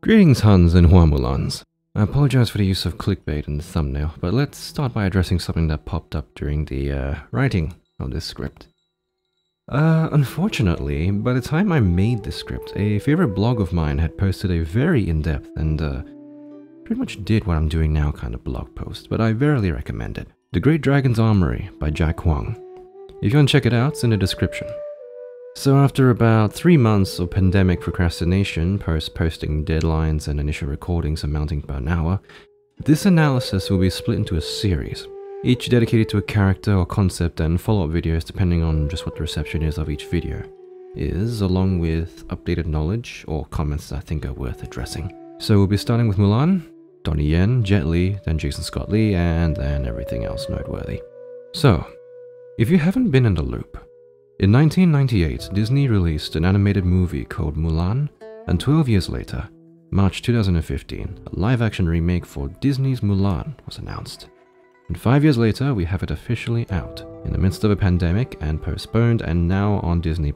Greetings, Huns and Mulans. I apologize for the use of clickbait in the thumbnail, but let's start by addressing something that popped up during the writing of this script. Unfortunately, by the time I made this script, a favorite blog of mine had posted a very in-depth and pretty much did what I'm doing now kind of blog post, but I verily recommend it. The Great Dragon's Armory by Jack Huang. If you want to check it out, it's in the description. So after about 3 months of pandemic procrastination, post-posting deadlines and initial recordings amounting to about an hour, this analysis will be split into a series, each dedicated to a character or concept, and follow-up videos depending on just what the reception is of each video is, along with updated knowledge or comments that I think are worth addressing. So we'll be starting with Mulan, Donnie Yen, Jet Li, then Jason Scott Lee, and then everything else noteworthy. So, if you haven't been in the loop, in 1998, Disney released an animated movie called Mulan, and 12 years later, March 2015, a live-action remake for Disney's Mulan was announced. And 5 years later, we have it officially out, in the midst of a pandemic and postponed, and now on Disney+.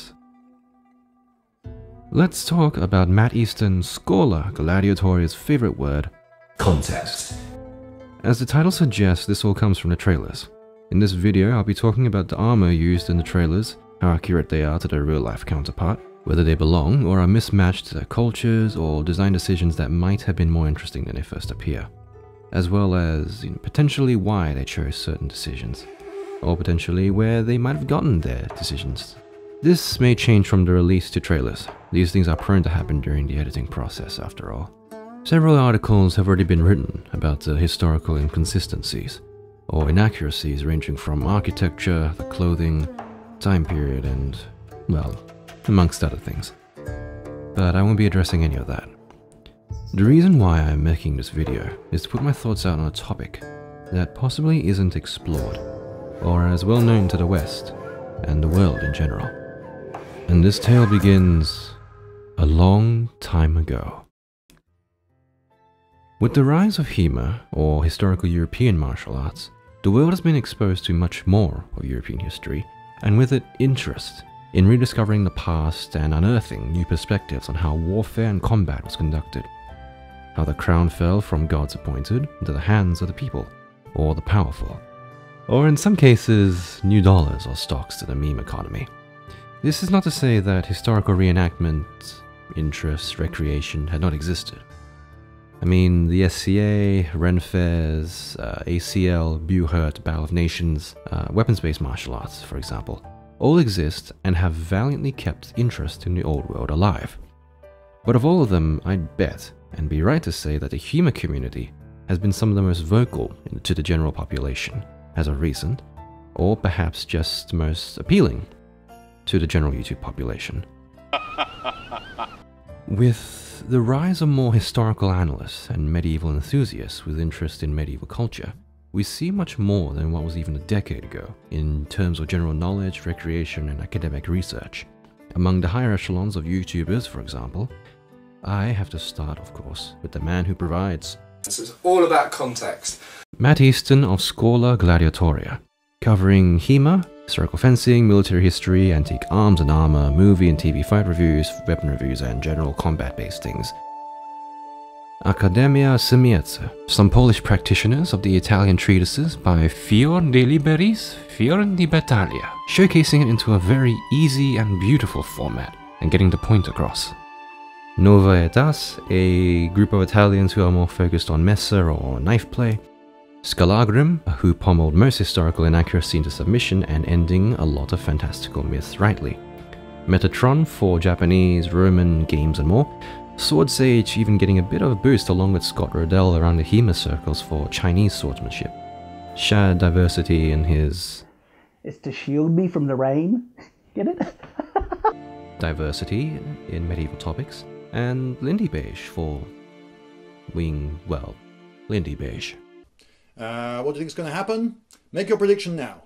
Let's talk about Matt Easton's Scholar Gladiatoria's favorite word, context. As the title suggests, this all comes from the trailers. In this video, I'll be talking about the armor used in the trailers, how accurate they are to their real-life counterpart, whether they belong or are mismatched to their cultures, or design decisions that might have been more interesting than they first appear, as well as potentially why they chose certain decisions, or potentially where they might have gotten their decisions. This may change from the release to trailers. These things are prone to happen during the editing process after all. Several articles have already been written about the historical inconsistencies, or inaccuracies ranging from architecture, the clothing, time period, and, well, amongst other things. But I won't be addressing any of that. The reason why I'm making this video is to put my thoughts out on a topic that possibly isn't explored, or as well known to the West, and the world in general. And this tale begins a long time ago. With the rise of HEMA, or historical European martial arts, the world has been exposed to much more of European history, and with it, interest in rediscovering the past and unearthing new perspectives on how warfare and combat was conducted, how the crown fell from gods appointed into the hands of the people, or the powerful, or in some cases, new dollars or stocks to the meme economy. This is not to say that historical reenactment, interest, recreation had not existed. I mean, the SCA, Ren Fairs, ACL, Buhurt, Battle of Nations, weapons-based martial arts, for example, all exist and have valiantly kept interest in the old world alive. But of all of them, I'd bet, and be right to say, that the HEMA community has been some of the most vocal to the general population as of recent, or perhaps just most appealing to the general YouTube population. With the rise of more historical analysts and medieval enthusiasts with interest in medieval culture, we see much more than what was even a decade ago in terms of general knowledge, recreation, and academic research. Among the higher echelons of YouTubers, for example, I have to start, of course, with the man who provides. This is all about context. Matt Easton of Scholar Gladiatoria, covering HEMA, historical fencing, military history, antique arms and armor, movie and TV fight reviews, weapon reviews, and general combat-based things. Academia Semiezza, some Polish practitioners of the Italian treatises by Fior de Liberis, Fior di Battaglia, showcasing it into a very easy and beautiful format, and getting the point across. Nova Etas, a group of Italians who are more focused on messa or knife play. Scalagrim, who pommeled most historical inaccuracy into submission and ending a lot of fantastical myths rightly. Metatron for Japanese, Roman games and more. Sword Sage even getting a bit of a boost along with Scott Rodell around the HEMA circles for Chinese swordsmanship. Shad Diversity in his... It's to shield me from the rain. Get it? Diversity in medieval topics. And Lindy Beige for... Lindy Beige. What do you think is going to happen? Make your prediction now.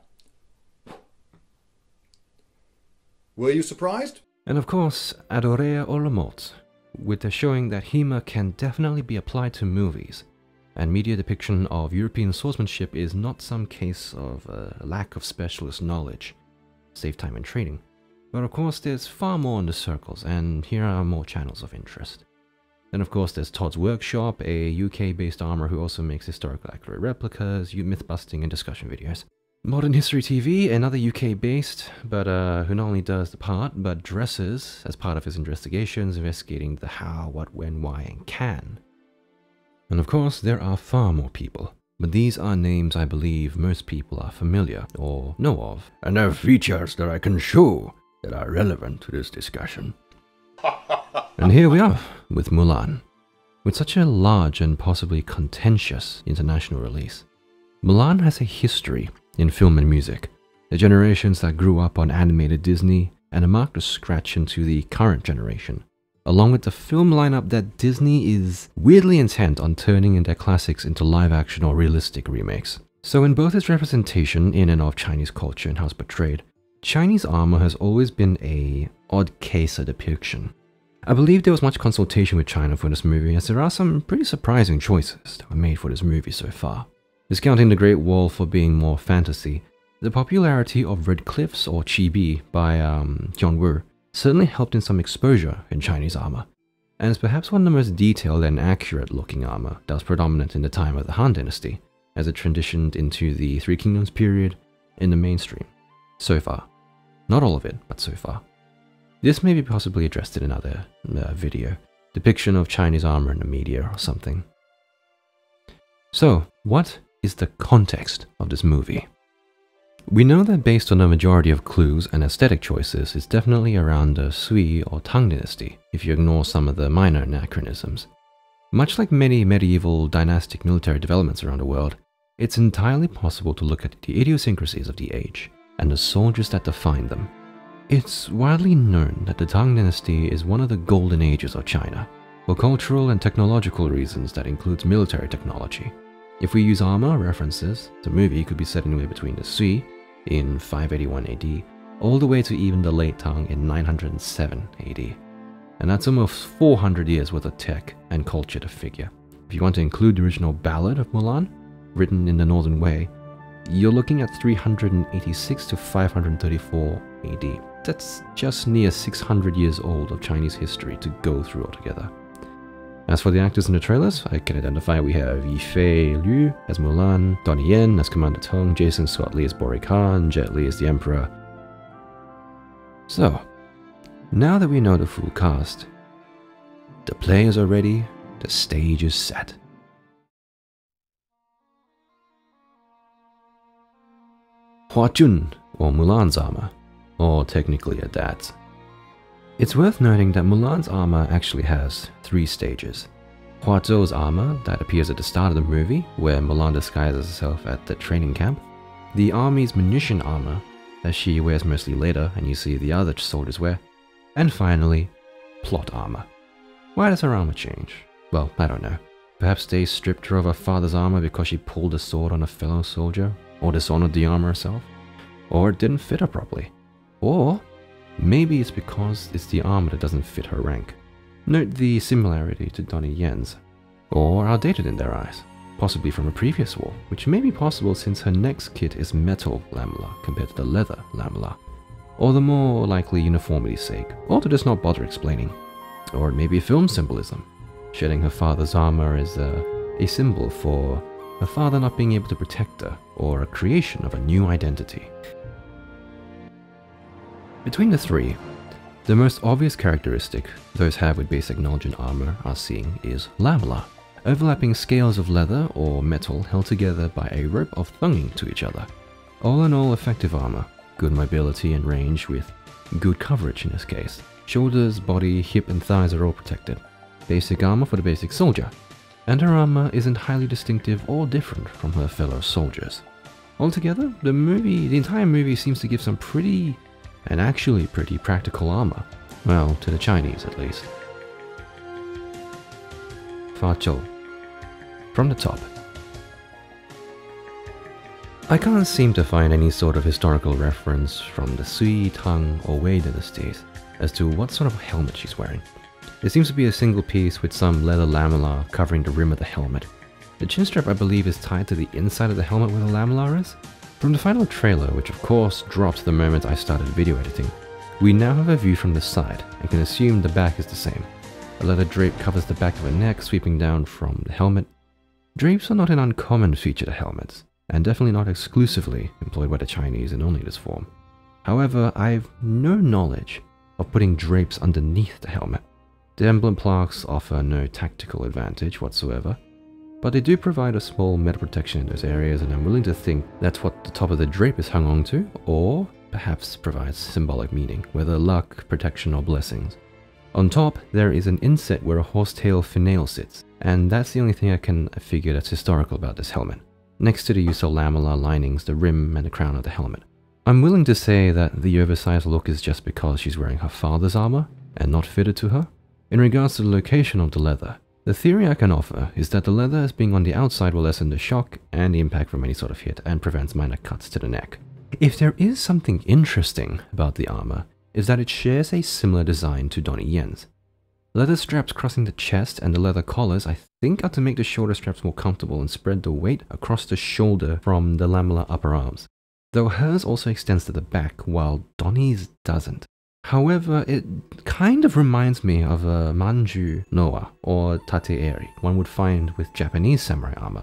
Were you surprised? And of course, Adorea Olomot, with the showing that HEMA can definitely be applied to movies, and media depiction of European swordsmanship is not some case of a lack of specialist knowledge, save time and training. But of course there's far more in the circles, and here are more channels of interest. Then of course there's Todd's Workshop, a UK-based Armour who also makes historical accurate replicas, myth-busting and discussion videos. Modern History TV, another UK-based, but who not only does the part, but dresses as part of his investigations, investigating the how, what, when, why, and can. And of course, there are far more people, but these are names I believe most people are familiar or know of, and have features that I can show that are relevant to this discussion. And here we are with Mulan. With such a large and possibly contentious international release, Mulan has a history in film and music. The generations that grew up on animated Disney and marked a scratch into the current generation, along with the film lineup that Disney is weirdly intent on turning in their classics into live-action or realistic remakes. So in both its representation in and of Chinese culture and how it's portrayed, Chinese Armour has always been a odd case of depiction. I believe there was much consultation with China for this movie, as there are some pretty surprising choices that were made for this movie so far. Discounting the Great Wall for being more fantasy, the popularity of Red Cliffs or Chibi by John Woo certainly helped in some exposure in Chinese armor, and is perhaps one of the most detailed and accurate looking armor that was predominant in the time of the Han Dynasty, as it transitioned into the Three Kingdoms period in the mainstream. So far. Not all of it, but so far. This may be possibly addressed in another video, depiction of Chinese armor in the media or something. So, what is the context of this movie? We know that based on a majority of clues and aesthetic choices, it's definitely around the Sui or Tang dynasty, if you ignore some of the minor anachronisms. Much like many medieval dynastic military developments around the world, it's entirely possible to look at the idiosyncrasies of the age and the soldiers that define them. It's widely known that the Tang dynasty is one of the golden ages of China, for cultural and technological reasons that includes military technology. If we use armor references, the movie could be set anywhere between the Sui in 581 AD, all the way to even the late Tang in 907 AD. And that's almost 400 years worth of tech and culture to figure. If you want to include the original ballad of Mulan, written in the Northern Way, you're looking at 386 to 534 AD. That's just near 600 years old of Chinese history to go through altogether. As for the actors in the trailers, I can identify we have Yifei Liu as Mulan, Donnie Yen as Commander Tong, Jason Scott Lee as Bori Khan, Jet Li as the Emperor. So, now that we know the full cast, the players are ready, the stage is set. Hua Jun, or Mulan's armor, or technically at that. It's worth noting that Mulan's armor actually has 3 stages. Hua Zhou's armor, that appears at the start of the movie, where Mulan disguises herself at the training camp. The army's munition armor, that she wears mostly later and you see the other soldiers wear. And finally, plot armor. Why does her armor change? Well, I don't know. Perhaps they stripped her of her father's armor because she pulled a sword on a fellow soldier, or dishonored the armor herself, or it didn't fit her properly. Or maybe it's because it's the armor that doesn't fit her rank. Note the similarity to Donnie Yen's, or outdated in their eyes, possibly from a previous war, which may be possible since her next kit is metal lamella compared to the leather lamella, or the more likely uniformity's sake, or to just not bother explaining. Or it may be film symbolism. Shedding her father's armor is a symbol for her father not being able to protect her, or a creation of a new identity. Between the 3, the most obvious characteristic those have with basic knowledge in armor are seeing is lamella, overlapping scales of leather or metal held together by a rope of thonging to each other. All in all, effective armor, good mobility and range with good coverage in this case. Shoulders, body, hip and thighs are all protected. Basic armor for the basic soldier, and her armor isn't highly distinctive or different from her fellow soldiers. Altogether, the entire movie seems to give some pretty and actually pretty practical armor. Well, to the Chinese at least. Fa Zhou. From the top. I can't seem to find any sort of historical reference from the Sui, Tang or Wei dynasties as to what sort of helmet she's wearing. It seems to be a single piece with some leather lamella covering the rim of the helmet. The chin strap I believe is tied to the inside of the helmet where the lamella is. From the final trailer, which of course dropped the moment I started video editing, we now have a view from the side and can assume the back is the same. A leather drape covers the back of her neck, sweeping down from the helmet. Drapes are not an uncommon feature to helmets, and definitely not exclusively employed by the Chinese in only this form. However, I've no knowledge of putting drapes underneath the helmet. The emblem plaques offer no tactical advantage whatsoever, but they do provide a small metal protection in those areas, and I'm willing to think that's what the top of the drape is hung onto, or perhaps provides symbolic meaning, whether luck, protection, or blessings. On top, there is an inset where a horsetail finial sits, and that's the only thing I can figure that's historical about this helmet, next to the use of lamellar linings, the rim, and the crown of the helmet. I'm willing to say that the oversized look is just because she's wearing her father's armor, and not fitted to her. In regards to the location of the leather, the theory I can offer is that the leather as being on the outside will lessen the shock and the impact from any sort of hit, and prevents minor cuts to the neck. If there is something interesting about the armor, is that it shares a similar design to Donnie Yen's. Leather straps crossing the chest and the leather collars I think are to make the shoulder straps more comfortable and spread the weight across the shoulder from the lamellar upper arms, though hers also extends to the back while Donnie's doesn't. However, it kind of reminds me of a Manju Noa or Tate Eri one would find with Japanese samurai armor.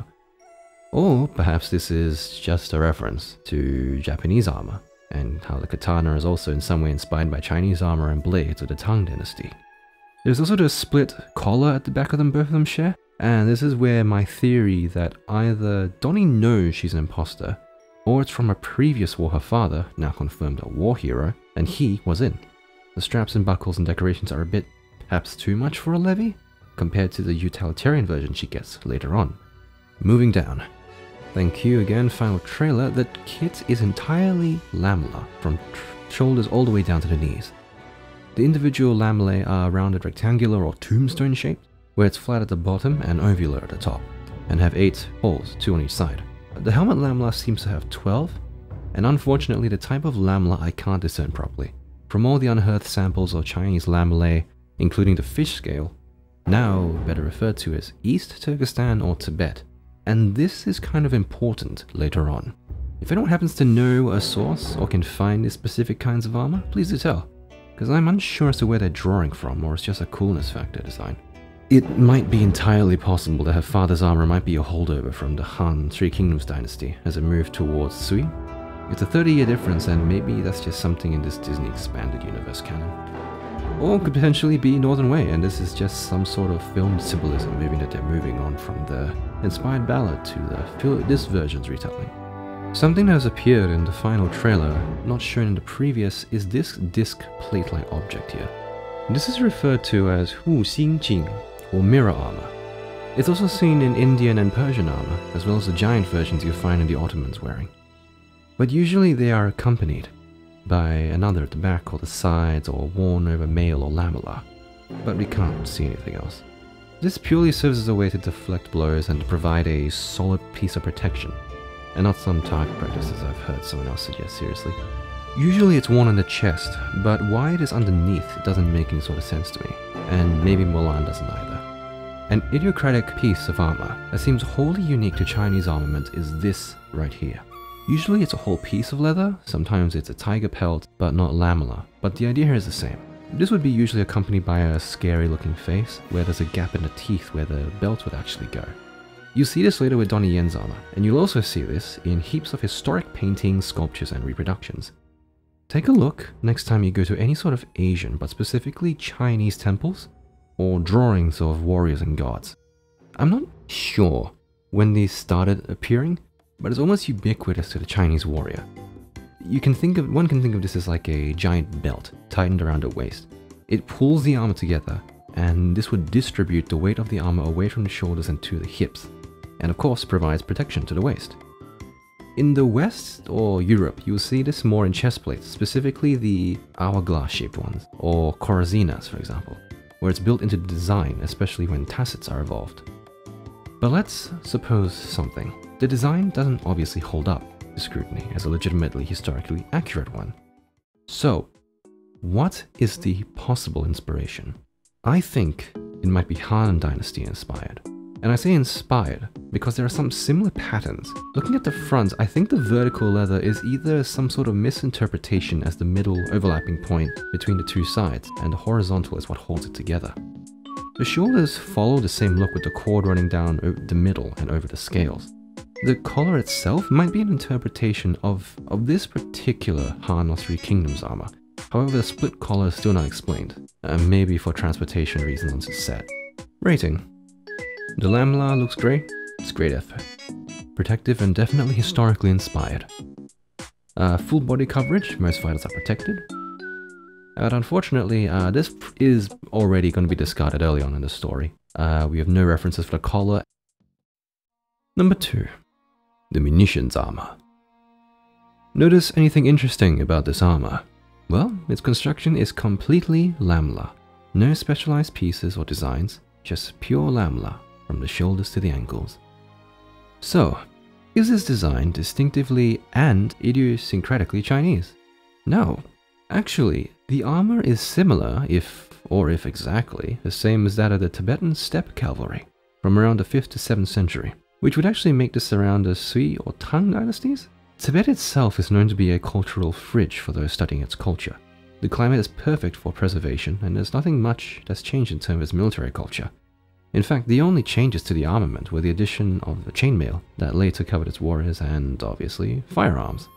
Or perhaps this is just a reference to Japanese armor, and how the katana is also in some way inspired by Chinese armor and blades of the Tang dynasty. There's also the split collar at the back of them, both of them share, and this is where my theory that either Donnie knows she's an imposter, or it's from a previous war her father, now confirmed a war hero, and he was in. The straps and buckles and decorations are a bit, perhaps too much for a levy, compared to the utilitarian version she gets later on. Moving down. Thank you again, final trailer. The kit is entirely lamellar, from shoulders all the way down to the knees. The individual lamellae are rounded rectangular or tombstone shaped, where it's flat at the bottom and ovular at the top, and have 8 holes, 2 on each side. The helmet lamellar seems to have 12, and unfortunately the type of lamellar I can't discern properly. From all the unearthed samples of Chinese lamellae, including the fish scale, now better referred to as East Turkestan or Tibet, and this is kind of important later on. If anyone happens to know a source or can find these specific kinds of armor, please do tell, because I'm unsure as to where they're drawing from, or it's just a coolness factor design. It might be entirely possible that her father's armor might be a holdover from the Han Three Kingdoms dynasty as it moved towards Sui. It's a 30-year difference, and maybe that's just something in this Disney expanded universe canon. Or could potentially be Northern Wei, and this is just some sort of filmed symbolism, maybe that they're moving on from the inspired ballad to this version's retelling. Something that has appeared in the final trailer, not shown in the previous, is this disc plate-like object here. This is referred to as Hu Xing Jing, or mirror armor. It's also seen in Indian and Persian armor, as well as the giant versions you find in the Ottomans wearing. But usually they are accompanied by another at the back or the sides, or worn over mail or lamellar, but we can't see anything else. This purely serves as a way to deflect blows and to provide a solid piece of protection, and not some target practice as I've heard someone else suggest seriously. Usually it's worn on the chest, but why it is underneath doesn't make any sort of sense to me, and maybe Mulan doesn't either. An idiosyncratic piece of armor that seems wholly unique to Chinese armament is this right here. Usually it's a whole piece of leather, sometimes it's a tiger pelt, but not lamellar, but the idea here is the same. This would be usually accompanied by a scary looking face, where there's a gap in the teeth where the belt would actually go. You'll see this later with Donnie Yen's armor, and you'll also see this in heaps of historic paintings, sculptures, and reproductions. Take a look next time you go to any sort of Asian, but specifically Chinese temples, or drawings of warriors and gods. I'm not sure when these started appearing, but it's almost ubiquitous to the Chinese warrior. One can think of this as like a giant belt tightened around the waist. It pulls the armor together, and this would distribute the weight of the armor away from the shoulders and to the hips, and of course provides protection to the waist. In the West or Europe, you'll see this more in chest plates, specifically the hourglass-shaped ones, or corazinas for example, where it's built into the design, especially when tassets are involved. But let's suppose something. The design doesn't obviously hold up to scrutiny as a legitimately historically accurate one. So, what is the possible inspiration? I think it might be Han Dynasty inspired. And I say inspired because there are some similar patterns. Looking at the front, I think the vertical leather is either some sort of misinterpretation as the middle overlapping point between the two sides, and the horizontal is what holds it together. The shoulders follow the same look with the cord running down the middle and over the scales. The collar itself might be an interpretation of this particular Han of Three Kingdoms armor. However, the split collar is still not explained, maybe for transportation reasons once it's set. Rating. The lamella looks great, it's great effort. Protective and definitely historically inspired. Full body coverage, most fighters are protected. But unfortunately, this is already going to be discarded early on in the story. We have no references for the collar. Number 2. The munitions armor. Notice anything interesting about this armor? Well, its construction is completely lamella. No specialized pieces or designs, just pure lamella from the shoulders to the ankles. So, is this design distinctively and idiosyncratically Chinese? No. Actually, the armor is similar, if exactly, the same as that of the Tibetan steppe cavalry from around the 5th to 7th century, which would actually make this around the Sui or Tang dynasties. Tibet itself is known to be a cultural fridge for those studying its culture. The climate is perfect for preservation, and there's nothing much that's changed in terms of its military culture. In fact, the only changes to the armament were the addition of the chainmail that later covered its warriors and, obviously, firearms.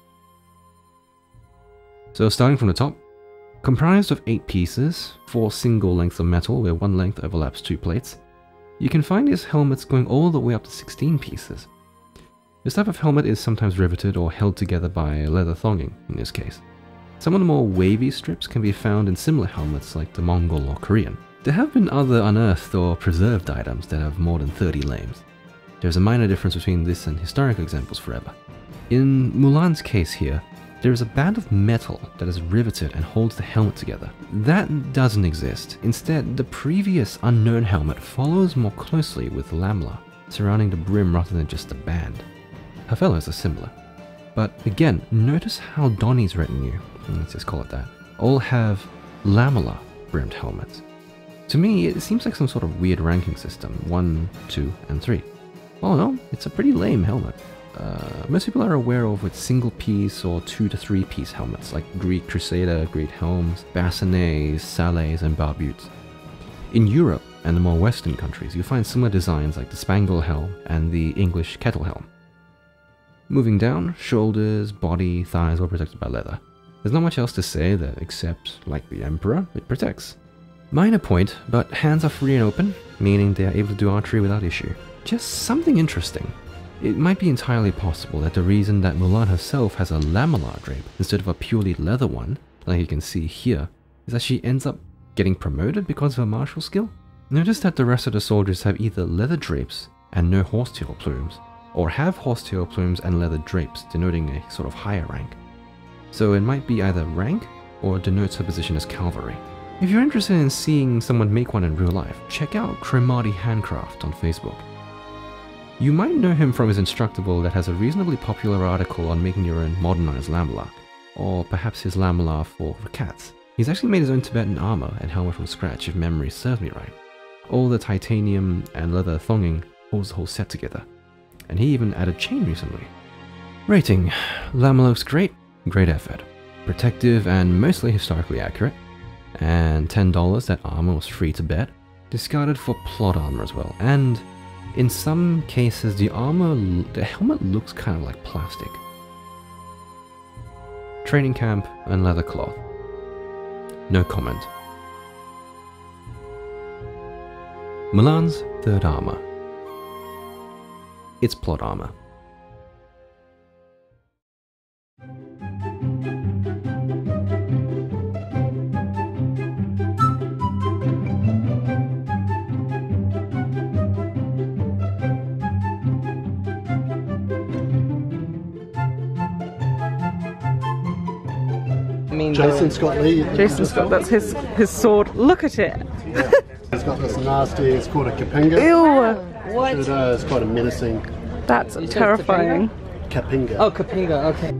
So starting from the top, comprised of 8 pieces, 4 single lengths of metal where one length overlaps 2 plates, you can find these helmets going all the way up to 16 pieces. This type of helmet is sometimes riveted or held together by leather thonging in this case. Some of the more wavy strips can be found in similar helmets like the Mongol or Korean. There have been other unearthed or preserved items that have more than 30 lames. There's a minor difference between this and historical examples forever. In Mulan's case here, there is a band of metal that is riveted and holds the helmet together. That doesn't exist. Instead, the previous unknown helmet follows more closely with lamella, surrounding the brim rather than just a band. Her fellows are similar. But again, notice how Donnie's retinue, let's just call it that, all have lamella brimmed helmets. To me, it seems like some sort of weird ranking system, 1, 2, and 3. All in all, it's a pretty lame helmet. Most people are aware of with single piece or 2 to 3 piece helmets like Greek Crusader, Great Helms, Bassinets, Salets, and Barbuts. In Europe and the more western countries, you find similar designs like the Spangle helm and the English kettle helm. Moving down, shoulders, body, thighs were protected by leather. There's not much else to say that except, like the Emperor, it protects. Minor point, but hands are free and open, meaning they are able to do archery without issue. Just something interesting. It might be entirely possible that the reason that Mulan herself has a lamellar drape instead of a purely leather one, like you can see here, is that she ends up getting promoted because of her martial skill. Notice that the rest of the soldiers have either leather drapes and no horsetail plumes, or have horsetail plumes and leather drapes, denoting a sort of higher rank. So it might be either rank or denotes her position as cavalry. If you're interested in seeing someone make one in real life, check out Cremati Handcraft on Facebook. You might know him from his Instructable that has a reasonably popular article on making your own modernized lamella, or perhaps his lamella for cats. He's actually made his own Tibetan armor and helmet from scratch if memory serves me right. All the titanium and leather thonging holds the whole set together, and he even added chain recently. Rating. Lamella looks great, great effort. Protective and mostly historically accurate. And $10 that armor was free to bet. Discarded for plot armor as well, and in some cases the helmet looks kind of like plastic. Training camp and leather cloth. No comment. Mulan's third armor. It's plot armor. Jason Scott Lee. Jason Scott, that's his sword. Look at it. Yeah. It's got this nasty, it's called a kapinga. Ew. What? It's quite a menacing. That's terrifying. Kapinga. Oh, kapinga, okay.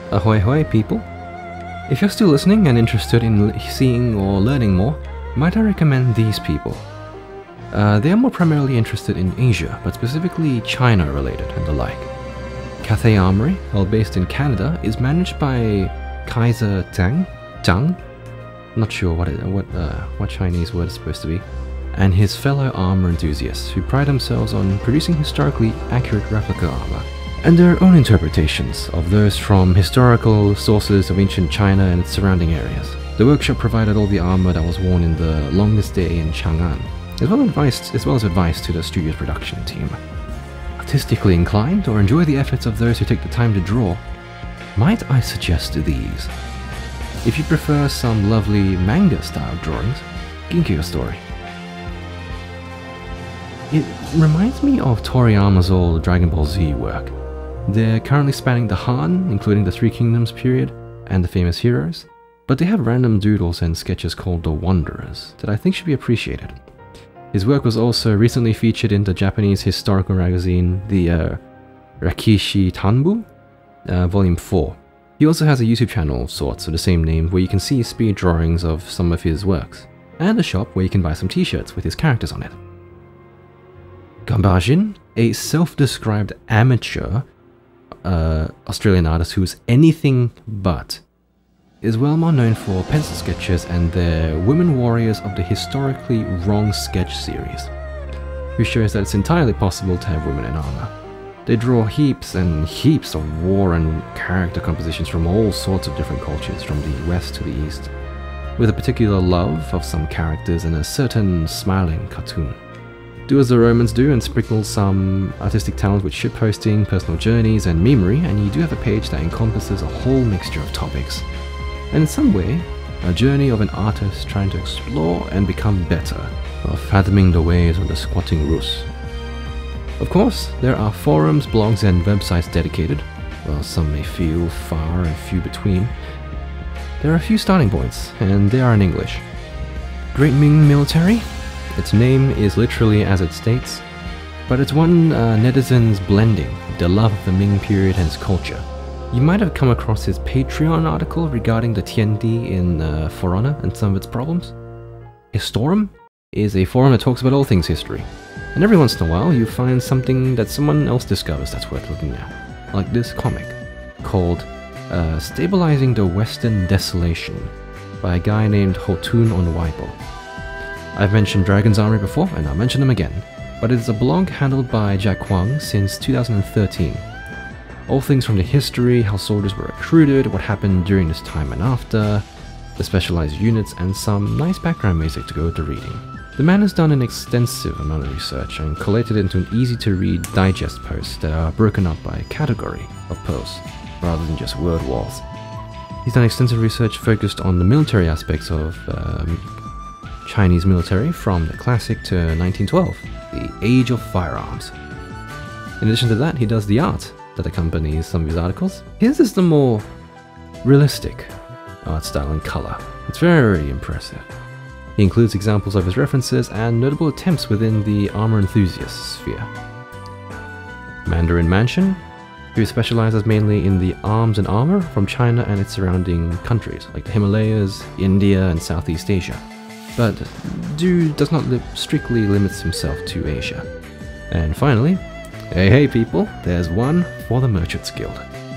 Ahoy hoy people! If you're still listening and interested in seeing or learning more, might I recommend these people? They are more primarily interested in Asia, but specifically China related and the like. Cathay Armory, while based in Canada, is managed by Kaiser Zhang, not sure what Chinese word is supposed to be, and his fellow armor enthusiasts who pride themselves on producing historically accurate replica armor, and their own interpretations of those from historical sources of ancient China and its surrounding areas. The workshop provided all the armor that was worn in the longest day in Chang'an, as well as advice to the studio's production team. Artistically inclined or enjoy the efforts of those who take the time to draw, might I suggest these? If you prefer some lovely manga-style drawings, Ginkgo story. It reminds me of Toriyama's old Dragon Ball Z work. They're currently spanning the Han, including the Three Kingdoms period, and the famous heroes, but they have random doodles and sketches called the Wanderers that I think should be appreciated. His work was also recently featured in the Japanese historical magazine, the Rakishi Tanbu, Volume 4. He also has a YouTube channel of sorts of the same name where you can see speed drawings of some of his works, and a shop where you can buy some t-shirts with his characters on it. Gambajin, a self-described amateur Australian artist who is anything but, is well known for pencil sketches and their Women Warriors of the Historically Wrong sketch series, who shows that it's entirely possible to have women in armor. They draw heaps and heaps of war and character compositions from all sorts of different cultures, from the west to the east, with a particular love of some characters and a certain smiling cartoon. Do as the Romans do and sprinkle some artistic talent with shitposting, personal journeys, and memery, and you do have a page that encompasses a whole mixture of topics. And in some way, a journey of an artist trying to explore and become better, while fathoming the ways of the squatting Rus. Of course, there are forums, blogs, and websites dedicated, while some may feel far and few between. There are a few starting points, and they are in English. Great Ming Military? Its name is literally as it states, but it's one netizens blending the love of the Ming period and its culture. You might have come across his Patreon article regarding the Tiandi in For Honor and some of its problems. Historum is a forum that talks about all things history, and every once in a while you find something that someone else discovers that's worth looking at, like this comic called Stabilizing the Western Desolation by a guy named Hotun on Weibo. I've mentioned Dragon's Armory before, and I'll mention them again, but it's a blog handled by Jack Huang since 2013. All things from the history, how soldiers were recruited, what happened during this time and after, the specialized units, and some nice background music to go with the reading. The man has done an extensive amount of research and collated it into an easy-to-read digest posts that are broken up by category of posts, rather than just word walls. He's done extensive research focused on the military aspects of Chinese military from the classic to 1912, the Age of Firearms. In addition to that, he does the art that accompanies some of his articles. His is the more realistic art style and color. It's very impressive. He includes examples of his references and notable attempts within the armor enthusiast sphere. Mandarin Mansion, who specializes mainly in the arms and armor from China and its surrounding countries, like the Himalayas, India, and Southeast Asia. But does not strictly limits himself to Asia. And finally, hey people, there's one for the Merchants Guild.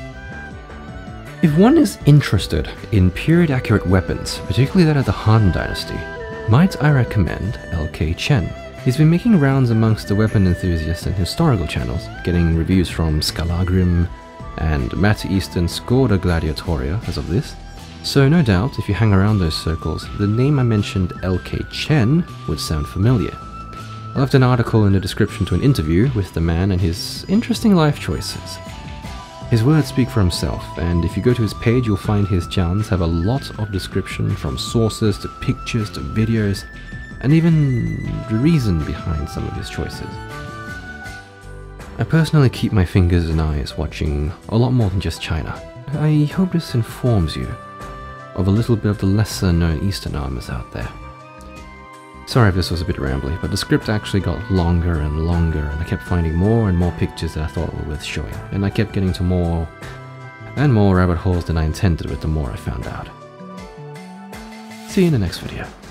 If one is interested in period-accurate weapons, particularly that of the Han Dynasty, might I recommend LK Chen. He's been making rounds amongst the weapon enthusiasts and historical channels, getting reviews from Scalagrim and Matt Easton Scorda Gladiatoria as of this. So no doubt, if you hang around those circles, the name I mentioned, LK Chen, would sound familiar. I left an article in the description to an interview with the man and his interesting life choices. His words speak for himself, and if you go to his page you'll find his jans have a lot of description, from sources to pictures to videos, and even the reason behind some of his choices. I personally keep my fingers and eyes watching a lot more than just China. I hope this informs you of a little bit of the lesser known Eastern armors out there. Sorry if this was a bit rambly, but the script actually got longer and longer, and I kept finding more and more pictures that I thought were worth showing, and I kept getting to more and more rabbit holes than I intended with the more I found out. See you in the next video.